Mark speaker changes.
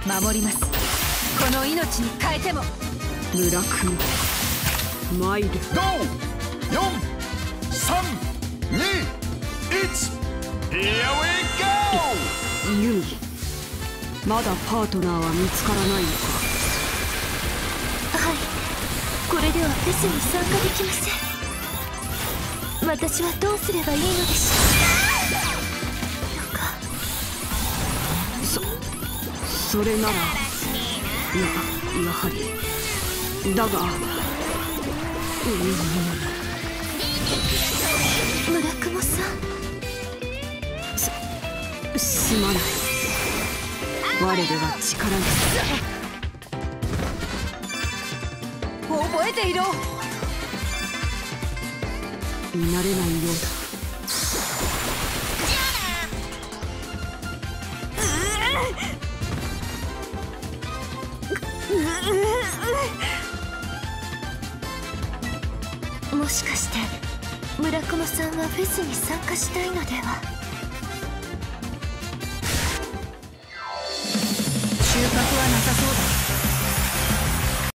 Speaker 1: 守ります。この命に変えても。
Speaker 2: 村君参る。
Speaker 3: 5、4、3、2、1 Here we go!
Speaker 2: ユミ、まだパートナーは見つからないのか。
Speaker 4: はい、これではフェスに参加できません。私はどうすればいいのでしょうか。
Speaker 2: それならやはりだが、
Speaker 4: 村雲さん、
Speaker 2: すまない。我では力なし。
Speaker 1: 覚えていろ。
Speaker 2: 見慣れないようだ。
Speaker 4: もしかして村雲さんはフェスに参加したいのでは。